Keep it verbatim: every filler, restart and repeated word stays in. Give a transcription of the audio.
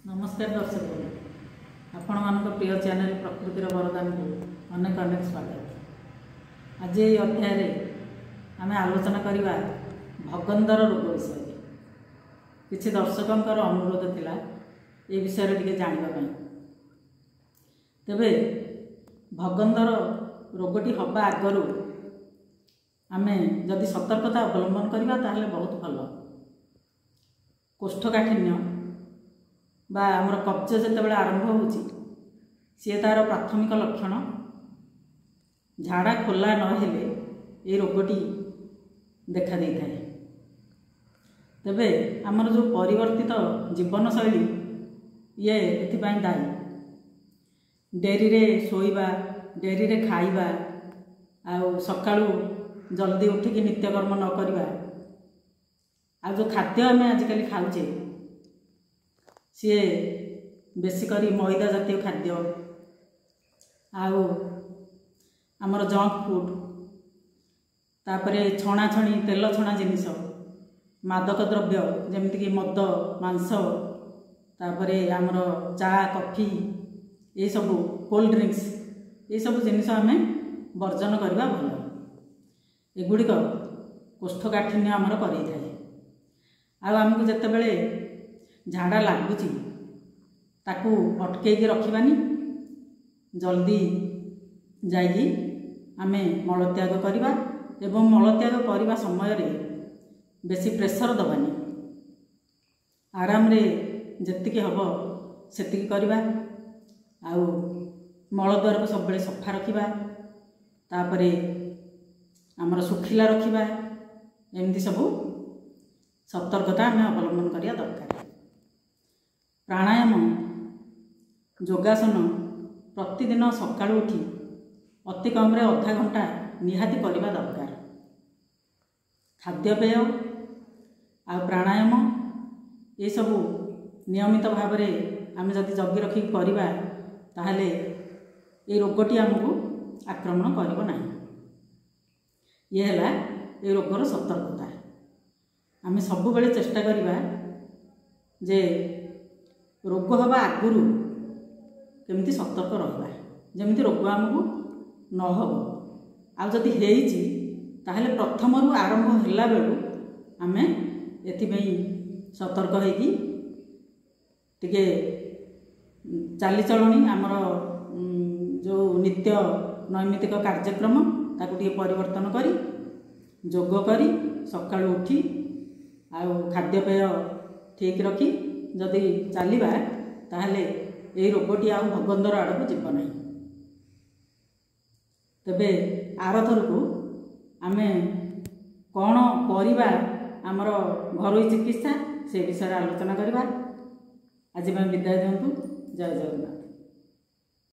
नमस्कार दर्शक आपण मान प्रिय चैनल प्रकृतिर वरदान को अनेक अनेक स्वागत। आज ये अध्याय आम आलोचना करवा भगंदर रोग विषय। किसी दर्शकों अनुरोध थिला ए विषय टे जानापी। तेबे भगंदर रोगटी हवा आगरू आम जदि सतर्कता अवलंबन करवा ताहले बहुत भल। कोष्ठकाठिन्य बा आमर कब्ज जितेबाला आरंभ होची सी तार प्राथमिक लक्षण झाड़ा खोला नहेले ये रोगटी देखा दे थाए। तेबे आमर जो परिवर्तित जीवन शैली ये एथिपाई दायी। डेरी रे सोइबा डेरी रे खाइबा आउ सकाळू जल्दी उठिकी नित्यकर्म न करवा आ जो खाद्य आम आजिकल खाऊचे सी बेसिक मैदा जातीय खाद्य आउ आमर जंक फूड तापरे छणाछणी तेल छणा जिनिस मादक द्रव्य जमीक मद मांस तापरे आमर चा कॉफी ये सब कोल्ड ड्रिंक्स ये सब जिनिस आम वर्जन करवा भल। एगुड़िक कोष्ठकाठिन्य आमर कर आमको जितेबले झाड़ा लगुच ताकू अटकईकी रखिबानी जल्दी जाइए आम मलत्याग करवा एवं मलत्याग करवा समय रे बेसी प्रेसर दबानी आराम रे जेतिकी हब सेतिकी करवा आउ मलद्वार को सब बेले सफा रखिबा तापरे आमर सुखिला रखिबा एमती सब सतर्कता आम अवलंबन करिया दरकार। प्राणायाम योगासन प्रतिदिन सकाळू उठी अति कम रे अधा घंटा निहाती करवा दरकार। खाद्यपेय आ प्राणायाम ये सब नियमित भाव में आम जदि जगी रखी करवा ताहले ये रोगटी आमको आक्रमण करिबो नाही। ये हैला ये रोगर सतर्कता। आम सब बेले चेष्टा करवा जे रोग हवा आगुरु केमती सतर्क रहा जमी रोग आमको न हो आ जदि हेइची ताहले प्रथम रु आरंभ होला बेलू आम एथिपई सतर्क होइकी टिके चालीचलणी आमर जो नित्य नैमित्तिक कार्यक्रम ताकू टिके परिवर्तन करी जोग करी सकाळू उठी आउ खाद्यपेय ठीक रखी जदि चलवा ताहले ये रोगटी आउ भगंदर आड़ को जीव ना। तेबे आरथर को आम कौन करवा आमर घरोई चिकित्सा से विषय आलोचना करवा। आज विदाय दिंतु। जय जगन्नाथ।